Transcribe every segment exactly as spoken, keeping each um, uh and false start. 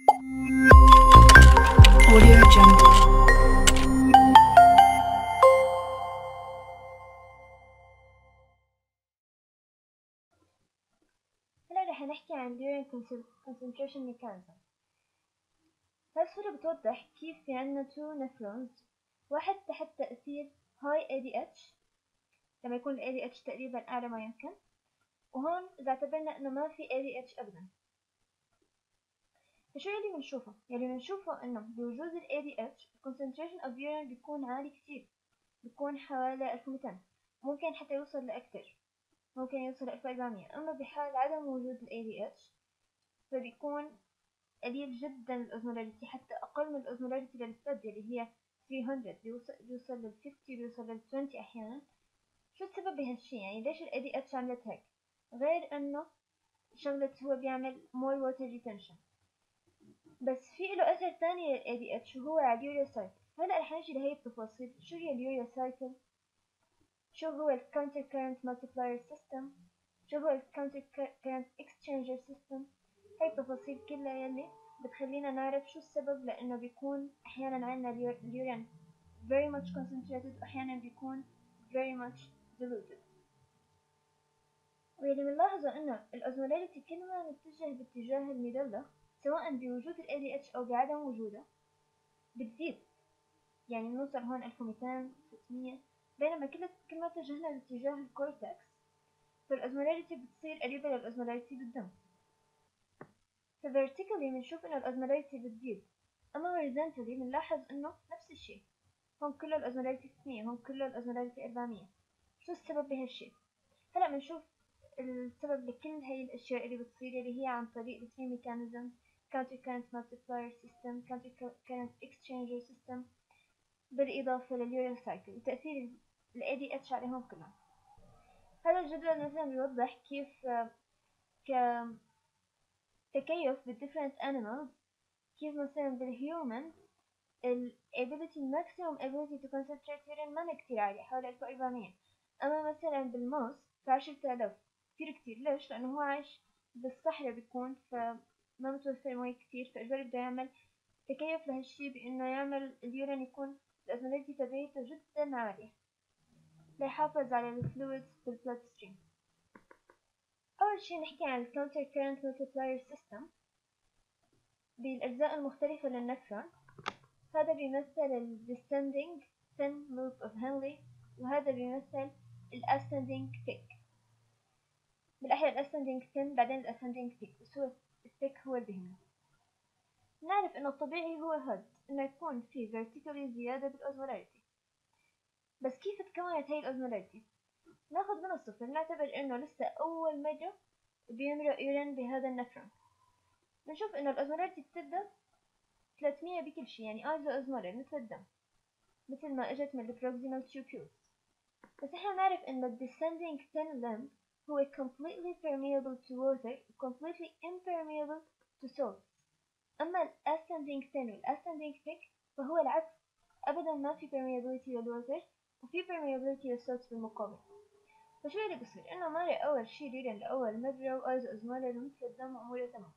Audio Jungle. هلا رح نحكي عن urine concentration mechanism. هالصورة بتوضح كيف في عنا two nephrons، واحد تحت تأثير high إيه دي إتش لما يكون ال إيه دي إتش تقريبا أعلى ما يمكن، وهون إذا اعتبرنا إنه ما في إيه دي إتش أبدا. فشو يلي بنشوفه؟ يلي بنشوفه إنه بوجود ال إيه دي إتش concentration of urine بيكون عالي كتير، بيكون حوالي ألف ومئتين، ممكن حتى يوصل لأكتر، ممكن يوصل ألف وأربعمية. أما بحال عدم وجود ال إيه دي إتش فبيكون قليل جدا الأوزمولاريتي، حتى أقل من الأوزمولاريتي للبلد اللي هي ثلاثمية، بيوصل بيوصل لل خمسين، بيوصل لل عشرين أحيانا. شو السبب بهالشي؟ يعني ليش ال إيه دي إتش عملت هيك؟ غير إنه شغلة هو بيعمل more water retention، بس في له أثر تاني لل إيه دي إتش وهو على اليوريا سايكل. هلا رح نجي لهي التفاصيل. شو هي اليوريا سايكل؟ شو هو ال counter current multiplier system؟ شو هو ال counter current exchanger system؟ هاي التفاصيل كلها يلي بتخلينا نعرف شو السبب، لأنه بيكون أحيانا عنا اليورين very much concentrated وأحيانا بيكون very much diluted. واللي بنلاحظه إنه الأوزمولاريتي كل ما نتجه باتجاه المدلة سواء بوجود ال إيه دي إتش أو بعدم وجوده بتزيد، يعني بنوصل هون ألف ومئتين ستمية، بينما كل كل ما اتجهنا باتجاه الكورتكس فالأوزمولاريتي بتصير قريبة للأوزمولاريتي بالدم. فvertically بنشوف إنه الأوزمولاريتي بتزيد، أما horizontally بنلاحظ إنه نفس الشيء. هون كله الأوزمولاريتي ستمية، هون كله الأوزمولاريتي أربعمية. شو السبب بهالشي؟ هلا بنشوف السبب لكل هاي الأشياء اللي بتصير اللي هي عن طريق the three mechanism counter current multiplier system, counter current exchanger system، بالإضافة لليوريا سايكل وتأثير ال إيه دي إتش عليهم كلهم. هذا الجدول مثلا بيوضح كيف كتكيف بال different animals، كيف مثلا بالهيومن ال ability maximum ability to concentrate urine ما كتير عالية، حوالي ألف وأربعمية. أما مثلا بالموس فعشرة آلاف، كتير كتير. ليش؟ لأنه هو عايش بالصحراء بيكون، فما متوفر مي كتير، فإجباري بده يعمل تكيف لهالشي بإنه يعمل اليورين يكون الأوزمولاريتي تبعيته جدا عالية ليحافظ على الفلويدز بالبلاد ستريم. أول شي نحكي عن الكاونتر كارنت ملتبلاير سيستم بالأجزاء المختلفة للنفرون. هذا بيمثل ال descending thin loop of Henle، وهذا بيمثل ال ascending thick. بالأحياء ال ascending thin بعدين ال ascending thick، بس هو ال thick هو اللي بيهمنا. نعرف إنه الطبيعي هو هاد إنه يكون في vertically زيادة بالأوزمولاريتي. بس كيف تكونت هاي الأوزمولاريتي؟ ناخد من الصفر، نعتبر إنه لسه أول مرة بيمرق يورين بهذا النفرون. بنشوف إنه الأوزمولاريتي بتبدأ ثلاثمية بكل شي، يعني ايزو اوزمولر مثل الدم، مثل ما اجت من البروكسيمال tubules. بس احنا نعرف ان ال descending thin limb هو completely permeable to water و completely impermeable to salts. اما ال ascending thin وال ascending thick فهو العكس، ابدا ما في permeability للوتر وفي permeability للsalts بالمقابل. فشو اللي بصير؟ انه مرق اول شي اليورين لاول مرة وايزو اوزمولر مثل الدم واموره تمام.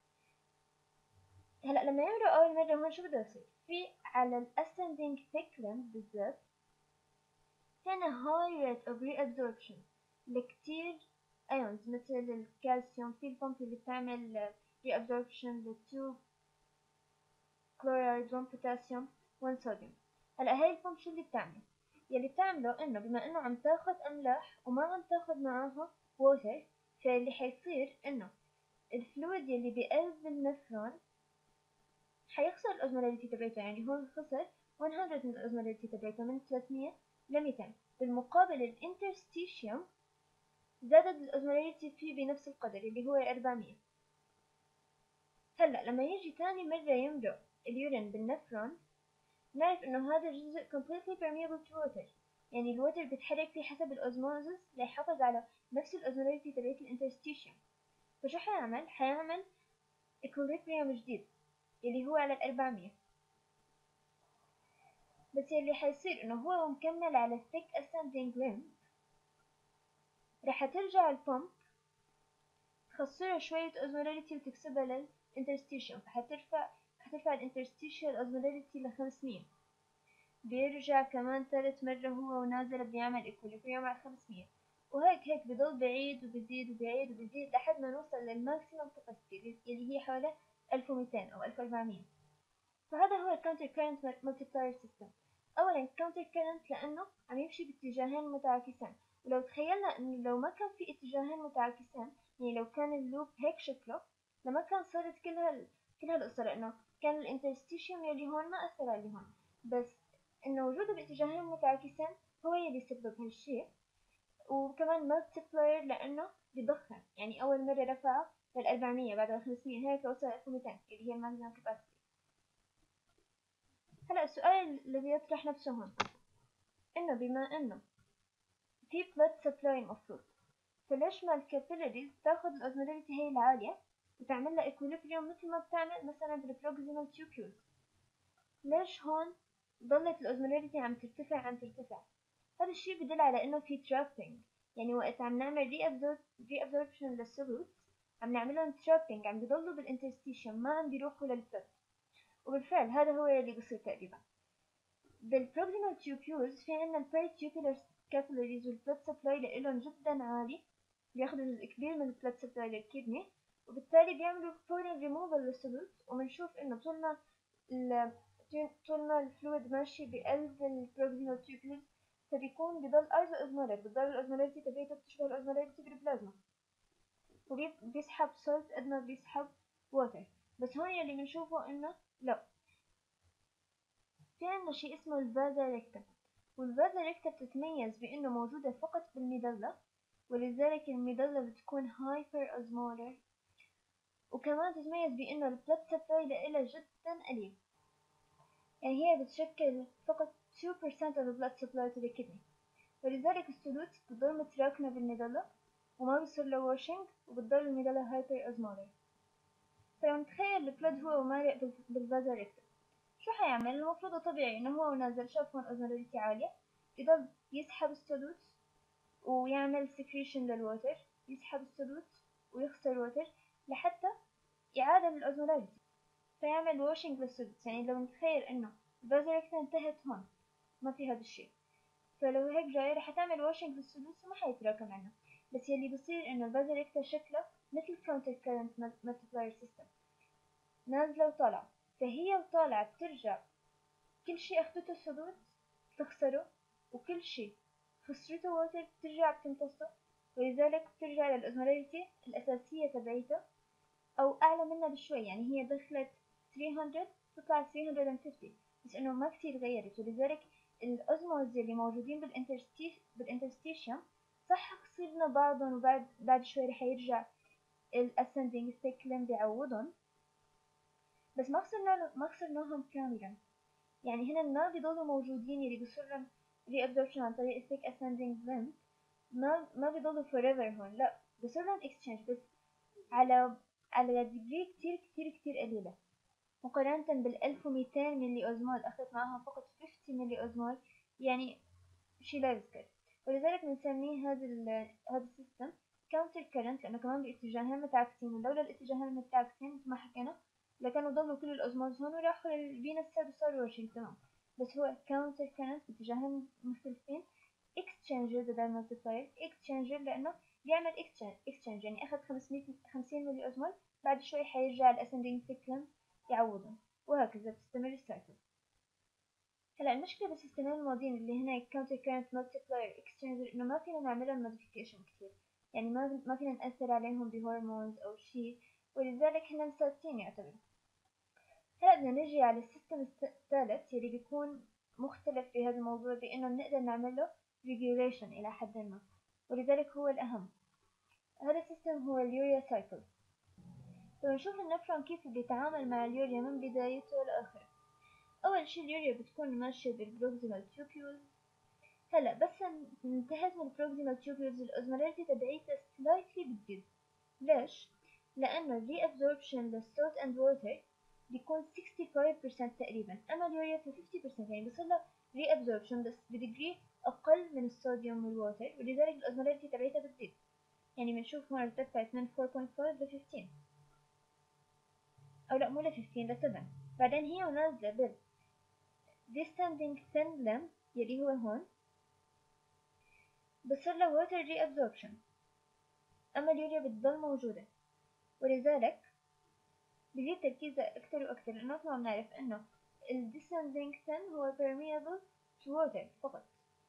هلا لما يمرق أول مرة هون شو بده يصير؟ في على ال ascending thick limb بالذات هنا high rate of reabsorption لكتير ions مثل الكالسيوم. في البمب اللي بتعمل reabsorption ل two chloride one potassium one sodium. هلا هاي البمب شو اللي بتعمل؟ يلي بتعمله إنه بما إنه عم تاخد أملاح وما عم تاخد معاها water، فاللي حيصير إنه الفلويد يلي بقلب النفرون حيخسر الأوزمولاريتي تبعته، يعني هون خسر مية من الأوزمولاريتي تبعته من ثلاثمية ل مئتين. بالمقابل الانترستيشيوم زادت الأوزمولاريتي فيه بنفس القدر اللي هو أربعمية. هلا لما يجي تاني مرة يمرق اليورين بالنفرون نعرف إنه هذا الجزء completely permeable to water، يعني الوتر بيتحرك فيه حسب الأوزموزس ليحافظ على نفس الأوزمولاريتي تبعت الانترستيشيوم. فشو حيعمل؟ حيعمل equilibrium جديد اللي هو على الأربعمية. بس يلي حيصير انه هو مكمل على thick ascending limb، رح ترجع البمب تخسرها شوية osmolarity وتكسبها للانترستيشن، فحترفع حترفع الانترستيشن osmolarity لخمسمية. بيرجع كمان ثالث مرة هو ونازل بيعمل equilibrium على خمسمية، وهيك هيك بضل بعيد وبزيد وبعيد وبزيد لحد ما نوصل للماكسيمم كاباسيتي اللي هي حوالي ألف ومئتين أو ألف وأربعمية. فهذا هو الكاونتر كارنت مالتيبلاير سيستم. أولا الكاونتر كارنت لأنه عم يمشي باتجاهين متعاكسين، ولو تخيلنا إنه لو ما كان في اتجاهين متعاكسين، يعني لو كان اللوب هيك شكله لما كان صارت كل هال كل هالقصة، لأنه كان الانترستيشيوم يلي هون ما أثر على اللي هون، بس إنه وجوده باتجاهين متعاكسين هو يلي سبب هالشي. وكمان مالتيبلاير لأنه بضخم، يعني أول مرة رفعه للأربعمية بعد خمسمية هيك وصل ألف ومئتين اللي هي الماكسيمم كاباسيتي. هلا السؤال اللي بيطرح نفسه هون إنه بما إنه في blood supply المفروض، فليش ما الكابيلاريز تاخد الأوزمولاريتي هي العالية وتعمل لها equilibrium مثل ما بتعمل مثلا بالبروكسيمال tubules؟ ليش هون ضلت الأوزمولاريتي عم ترتفع عم ترتفع؟ هذا الشيء بدل على إنه في trapping، يعني وقت عم نعمل reabsorption للسولوت عم نعملهم trapping، عم بيضلوا بالانترستيشن ما عم بيروحوا للبلد. وبالفعل هذا هو اللي بصير تقريبا بالبروكسيمال tubules. في عنا البريتيوبولار capillaries والبلد سبلاي لإلهم جدا عالي، بياخدوا جزء كبير من البلد سبلاي للكدني، وبالتالي بيعملوا فورين ريموفال للسولوت. وبنشوف إنه طول ما طول ما الفلويد ماشي بقلب البروكسيمال tubules فبيكون بضل ايزو اوزمولر، بتضل الاوزمولاريتي تبعته بتشبه الاوزمولاريتي بالبلازما، وبيسحب سولت قد ما بيسحب ووتر. بس هون يلي بنشوفه انه لا، في عنا شيء اسمه الفازا ريكتا، والفازا ريكتا بتتميز بانه موجودة فقط بالميدالة، ولذلك الميدالة بتكون هايبر اوزمولر، وكمان تتميز بانه البلد سبلاي لإلها جدا قليل، يعني هي بتشكل فقط two percent of the blood supply to the kidney. ولذلك السولوت بتضل متراكمة بالميدالة وما بيصير له واشنج، وبتضل الميدالة هايبر اوزمولر. فلو نتخيل البلد هو مارق بالفازا ريكتا، شو حيعمل؟ المفروض طبيعي انه هو نازل شاف هون اوزمولاريتي عالية يضل يسحب السولوت ويعمل سكريشن للوتر، يسحب السولوت ويخسر وتر لحتى إعادة للأوزمولاريتي، فيعمل واشنج للسولوت. يعني لو نتخيل انه الفازا ريكتا انتهت هون ما في هذا الشيء، فلو هيك جاي رح تعمل واشنج للسولوت وما حيتراكم عنا. بس يلي بصير انه الفازا ريكتا شكله مثل كاونتر كارنت مالتيبلاير سيستم، نازلة وطالعة، فهي وطالعة بترجع كل شي اخدته السولوت بتخسره، وكل شي خسرته ووتر بترجع بتمتصه، ولذلك بترجع للأوزمولاريتي الأساسية تبعيته أو أعلى منها بشوي. يعني هي دخلت ثلاثمية تطلع ثلاثمية وخمسين، بس إنه ما كتير غيرت. ولذلك الأوزموز اللي موجودين بالانترستيشن صح خسرنا بعضهم، وبعد بعد شوي رح يرجع الاسندنج سيكلين بيعوضهم، بس ما خسرنا ما خسرناهم كاملا. يعني هنا ما بيضلوا موجودين اللي بيصير ري ابزوربشن عن طريق الثيك اسندنج لينث، ما ما بيضلوا forever هون، لا بصير لهم اكسشينج بس على على ديجري كتير كتير كتير قليلة مقارنة بال ألف ومئتين ملي أوزمول أخذت معها فقط خمسين ملي أوزمول، يعني شي لا يذكر. ولذلك بنسميه هذا ال هذا السيستم كاونتر كارنت، لأنه كمان باتجاهين متعاكسين، ولولا الاتجاهين المتعاكسين مثل ما حكينا لكانوا ضلوا كل الأوزمولز هون وراحوا للفينس سايد وصاروا واشنج تمام. بس هو كاونتر كارنت باتجاهين مختلفين، اكستشينجر بدل مالتيبلاير، اكستشينجر لأنه بيعمل اكستشينج، يعني أخذ خمسمية خمسين ملي أوزمول بعد شوي حيرجع الاسندينج سيكلين يعوضهم، وهكذا بتستمر السايكل. هلا المشكلة بالسيستمين الماضيين اللي هنا counter current multiplier exchanger إنه ما فينا نعملهم modification كتير، يعني ما ما فينا نأثر عليهم بهرمونز أو شي، ولذلك هنا ثابتين يعتبر. هلا بدنا نجي على السيستم الثالث يلي بيكون مختلف في هذا الموضوع بإنه بنقدر نعمله regulation إلى حد ما، ولذلك هو الأهم. هذا السيستم هو اليوريا سايكل. فبنشوف النفرون كيف بيتعامل مع اليوريا من بدايته لآخره. أول شي اليوريا بتكون ماشية بالبروكسيمال tubules. هلا بس انتهت من البروكسيمال tubules الأوزمولاريتي تبعيتها slightly بتزيد. ليش؟ لأنه الري absorption للسولت and water بيكون ستة وستين بالمية تقريبا، أما اليوريا في خمسين بالمية، يعني بصيرلها ري absorption بس بديجري أقل من الصوديوم والووتر، ولذلك الأوزمولاريتي تبعيتها بتزيد. يعني بنشوف هون ارتفعت من four point five ل fifteen، أو لا مو ل fifteen ل seven. بعدين هي ونازلة بال descending thin limb يلي هو هون بصير له water reabsorption، أما اليوريا بتضل موجودة، ولذلك بزيد تركيزها أكتر وأكتر، لأنه مثل ما بنعرف إنه ال descending thin هو permeable to water فقط.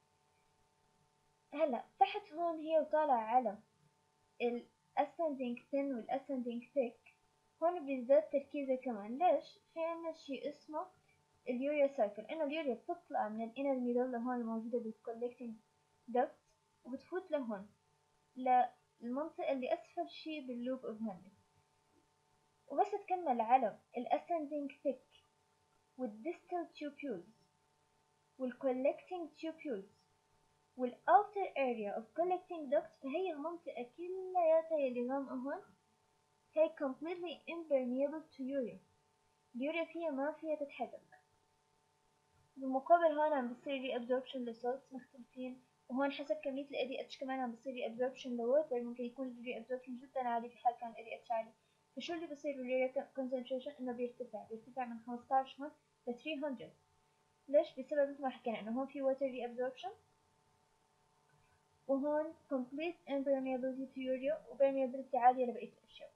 هلا تحت هون هي وطالع على ال ascending thin وال ascending thick، هون بيزداد تركيزها كمان. ليش؟ في عنا شي اسمه اليوريا سايكل، إنه اليوريا بتطلع من الانر ميدولا هون الموجودة بالcollecting duct وبتفوت لهون للمنطقة اللي أسفل شي باللوب اوف هنلي، وبس تكمل على ال ascending thick وال distal tubules وال collecting tubules وال outer area of collecting duct، فهي المنطقة كلياتها يلي غامقة هون هي completely impermeable to urea. اليوريا فيها ما فيها تتحرك. بالمقابل هون عم بصير reabsorption لsalts مختلفين، وهون حسب كمية ال إيه دي إتش كمان عم بصير reabsorption لwater، ممكن يكون ال reabsorption جدا عالي في حال كان ال إيه دي إتش عالي. فشو اللي بصير باليوريا concentration؟ إنه بيرتفع بيرتفع من خمسطعش هون ل three hundred. ليش؟ بسبب مثل ما حكينا إنه هون في water reabsorption، وهون complete impermeability to urea و permeability عالية لبقية الأشياء.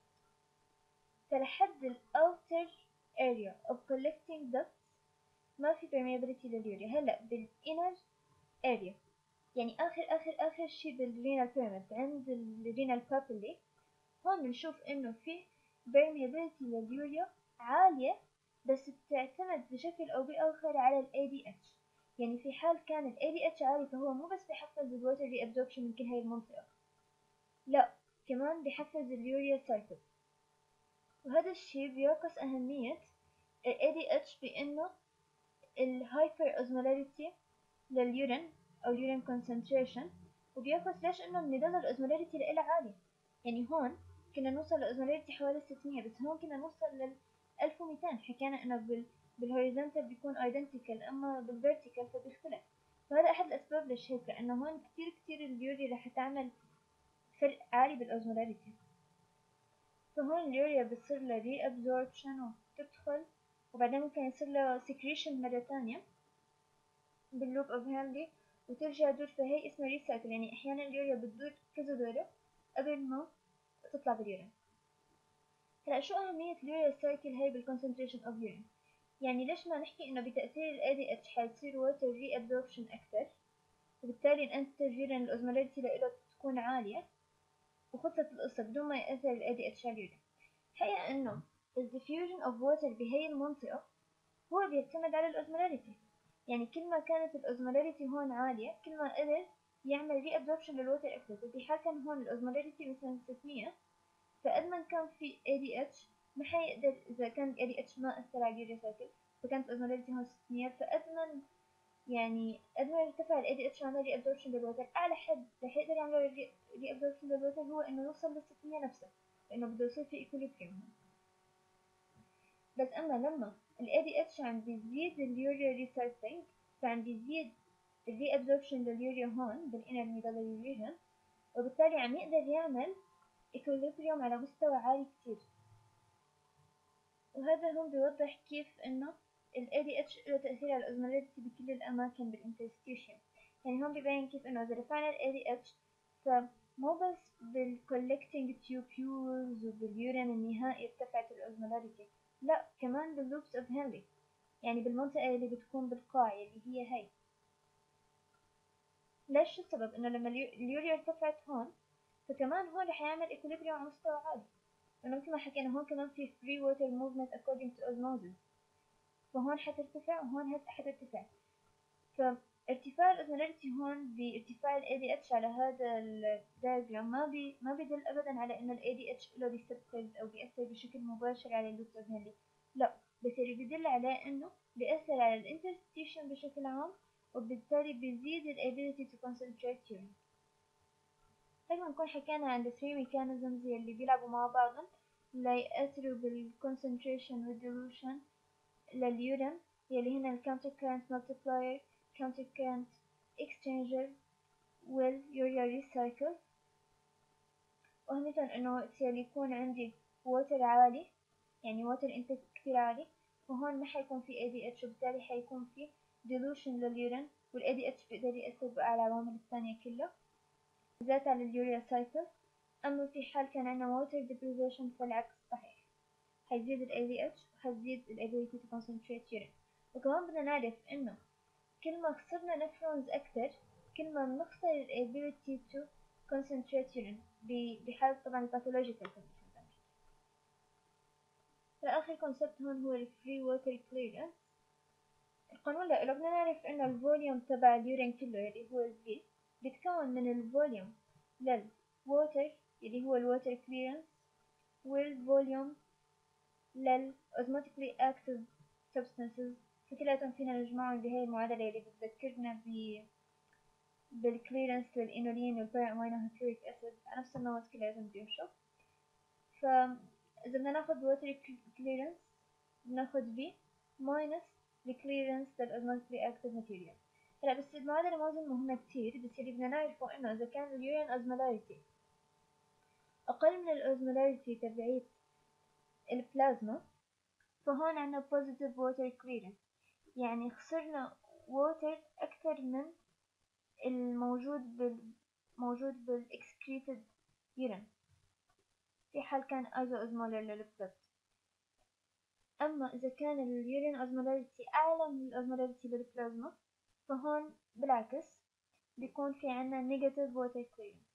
فلحد ال outer area of collecting ducts ما في permeability لليوريا. هلا بالinner area يعني آخر آخر آخر شي بالرينال pyramid عند الرينال papillae، هون بنشوف إنه في permeability لليوريا عالية، بس بتعتمد بشكل أو بآخر على ال إيه دي إتش. يعني في حال كان ال إيه دي إتش عالي فهو مو بس بيحفز ال water reabsorption من كل هاي المنطقة، لا كمان بيحفز اليوريا cycle. وهذا الشي بيعكس أهمية ال إيه دي إتش بإنه ال hyper osmolarity لليورين أو urine concentration، وبيعكس ليش إنه الميدالا الأوزمولاريتي لإلها عالية. يعني هون كنا نوصل لأوزمولاريتي حوالي ستمية، بس هون كنا نوصل لل ألف ومئتين. حكينا إنه بال بالهوريزونتال بيكون identical، أما بالفيرتيكال فبيختلف. فهذا أحد الأسباب ليش هيك، لأنه هون كتير كتير اليوريا رح تعمل فرق عالي بالأوزمولاريتي. فهون اليوريا بتصير لها reabsorption وبتدخل، وبعدين ممكن يصير لها secretion مرة تانية باللوب اوف هنلي وترجع تدور. فهي اسمها ريسايكل، يعني احيانا اليوريا بتدور كذا دورة قبل ما تطلع باليورين. هلا شو اهمية اليوريا سايكل هاي بالكونسنتريشن اوف يورين؟ يعني ليش ما نحكي انه بتأثير ال إيه دي إتش حيصير water reabsorption اكثر، وبالتالي الانتر يورين الاوزمولاريتي لإله تكون عالية، وخلصت القصة بدون ما يأثر ال إيه دي إتش على اليورين. الحقيقة انه ال diffusion of water بهي المنطقة هو بيعتمد على الاوزمولاريتي. يعني كل ما كانت الأوزمولاريتي هون عالية كل ما قدر يعمل reabsorption للوتر أكثر. ففي حال كان هون الأوزمولاريتي مثلا ستمية، فقد ما كان في إيه دي إتش ما حيقدر، إذا كان ال إيه دي إتش ما أثر على اليوريا سايكل فكانت الأوزمولاريتي هون ستمية، فقد ما يعني قد ما يرتفع ال إيه دي إتش وعمل reabsorption للوتر، أعلى حد رح يقدر يعمل reabsorption للوتر هو إنه يوصل لل ستمية نفسه، لأنه بده يصير في equilibrium. بس أما لما ال إيه دي إتش عم بيزيد اليوريا ريسايكلينج، فعم بيزيد ال reabsorption لليوريا هون بالinner medullary region، وبالتالي عم يقدر يعمل equilibrium على مستوى عالي كتير. وهذا هون بيوضح كيف إنه ال إيه دي إتش له تأثير على الأوزمولاريتي بكل الأماكن بالانترستيشن. يعني هون بيبين كيف إنه إذا رفعنا ال إيه دي إتش فمو بس بالcollecting tubules وباليورين النهائي ارتفعت الأوزمولاريتي، لا كمان باللوبس اوف هنلي، يعني بالمنطقة اللي بتكون بالقاع اللي هي هي. ليش؟ شو السبب؟ انه لما اليوريا ارتفعت هون فكمان هون رح يعمل equilibrium على مستوى عالي، لانه مثل ما حكينا هون كمان في free water movement according to osmosis، فهون حترتفع وهون حترتفع. فارتفاع الاوزمولاريتي هون بارتفاع ال إيه دي إتش على هذا الدايجرام ما بي ما بيدل ابدا على انه ال إيه دي إتش له receptors او بيأثر بشكل مباشر على اللوبس اوف هنلي، لا، بس اللي بيدل عليه انه بيأثر على الانترستيشن بشكل عام، وبالتالي بيزيد ال ability to concentrate urine. هيك بنكون حكينا عن the three mechanisms اللي بيلعبوا مع بعضهم ليأثروا بالconcentration والdilution لليورين، يلي هنا ال counter current multiplier, counter current exchanger وال urea recycle. وهمتهم انه تصير يكون عندي ووتر عالي، يعني ووتر انتك كثير عالي، وهون ما حيكون في إيه دي إتش، وبالتالي حيكون في dilution لليورين، وال إيه دي إتش بيقدر يأثر بقى على العوامل الثانية كلها، بالذات على اليوريا سايكل. أما في حال كان عندنا water deprivation فالعكس صحيح، حيزيد ال إيه دي إتش وحتزيد ال ability to concentrate urine. وكمان بدنا نعرف إنه كل ما خسرنا نفرونز أكتر كل ما بنخسر ال ability to concentrate urine بحالة طبعا pathological condition. فآخر concept هون هو ال free water clearance. القانون لا لو بدنا نعرف إنه الفوليوم تبع اليورين كله اللي هو ال V بيتكون من الفوليوم للووتر اللي هو الووتر كليرنس والفوليوم لل osmotically active substances، فكلاتهم فينا نجمعهم بهاي المعادلة اللي بتذكرنا ب بالكليرنس للإنولين والبيرامينوهيدريك أسيد على نفس النمط كلاتهم بيمشوا. فإذا بدنا ناخد water clearance بناخد V minus الكليرنس للosmotically active material. هلا بس المعادلة ما أظن مهمة كتير، بس اللي بدنا نعرفه إنه إذا كان اليورين osmolarity أقل من الأوزمولاريتي تبعيت البلازما فهون عنا positive water clearance، يعني خسرنا water أكثر من الموجود بال موجود بال excreted urine في حال كان isoosmolar للبلد. أما إذا كان اليورين osmolarity أعلى من الأوزمولاريتي للبلازما فهون بالعكس بيكون في عنا negative water clearance.